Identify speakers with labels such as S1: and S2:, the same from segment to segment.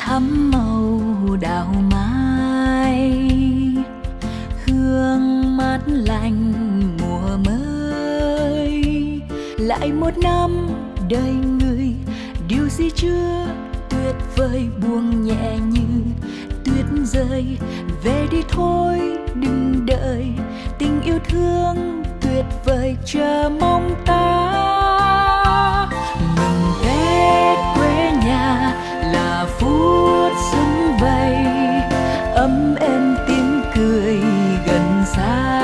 S1: thắm màu đào mai, hương mát lành mùa mới. Lại một năm đời người, điều gì chưa tuyệt vời, buông nhẹ như tuyết rơi. Về đi thôi đừng đợi, tình yêu thương tuyệt vời chờ mong ta. Mừng Tết quê nhà là phút xuân vầy, ấm êm tiếng cười gần xa.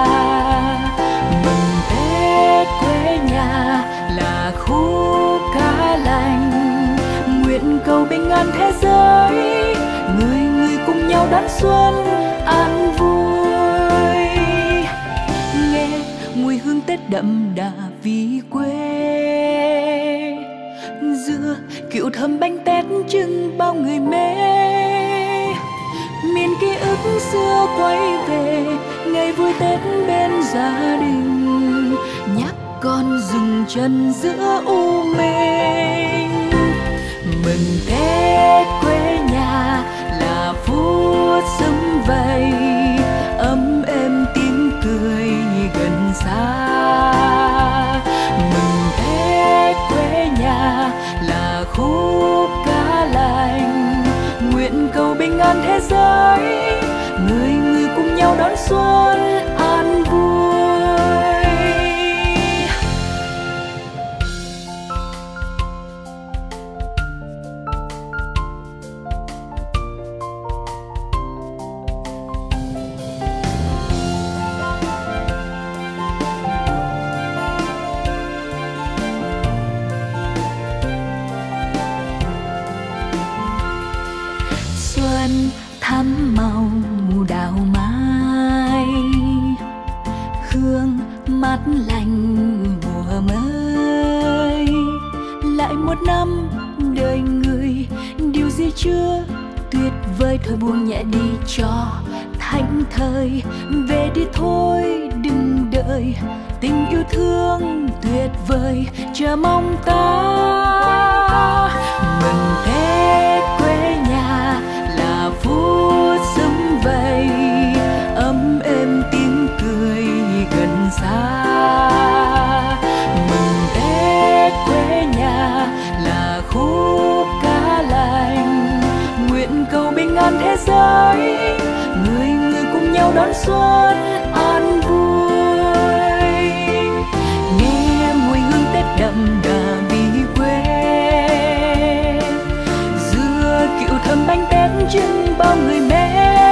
S1: Mừng Tết quê nhà là khúc ca lành, nguyện cầu bình an thế giới, người người cùng nhau đón xuân an vui. Nghe mùi hương Tết đậm đà vì quê, giữa kiệu thơm bánh tét chưng bao người mê. Miền ký ức xưa quay về, ngày vui Tết bên gia đình, nhắc con dừng chân giữa u mênh. Mừng Tết quê nhà là phút sum vầy, ấm êm tiếng cười gần xa. Mừng Tết quê nhà là khúc ca lành, nguyện cầu bình an thế giới, người người cùng nhau đón xuân an vui. Xuân thắm màu đào mai, hương mát lành mùa mới. Lại một năm đời người, điều gì chưa tuyệt vời, thôi buông nhẹ đi cho thảnh thơi. Về đi thôi đừng đợi, tình yêu thương tuyệt vời chờ mong ta. Mừng Tết quê nhà là phút sum vầy, ấm êm tiếng cười gần xa. Mừng Tết quê nhà là khúc ca lành, nguyện cầu bình an thế giới, người người cùng nhau đón xuân an vui. Nghe mùi hương Tết đậm đà vì quê, giữa kiệu thơm bánh tét chưng bao người mê.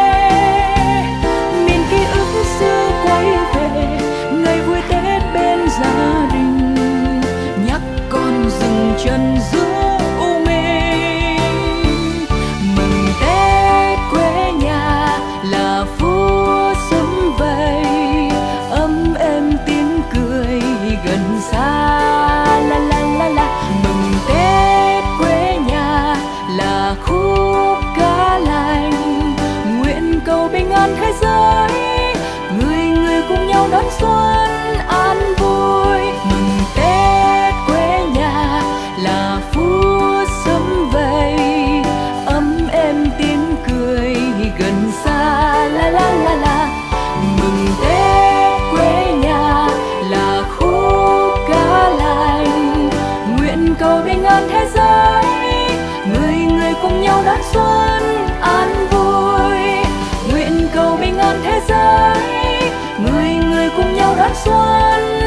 S1: Miền ký ức xưa quay về, ngày vui Tết bên gia đình, nhắc con dừng chân giữa u mênh. Mừng Tết quê nhà là phút sum vầy, ấm êm tiếng cười gần xa. La la la la. Mừng Tết quê nhà là khúc ca lành, nguyện cầu bình an thế giới, người người cùng nhau đón xuân an vui. Mừng Tết quê nhà là phút sum vầy, ấm êm tiếng cười gần xa. La la la la. Mừng Tết quê nhà là khúc ca lành, nguyện cầu bình an thế giới, người người cùng nhau đón xuân an vui. Nguyện cầu bình an thế giới, người người cùng nhau đón xuân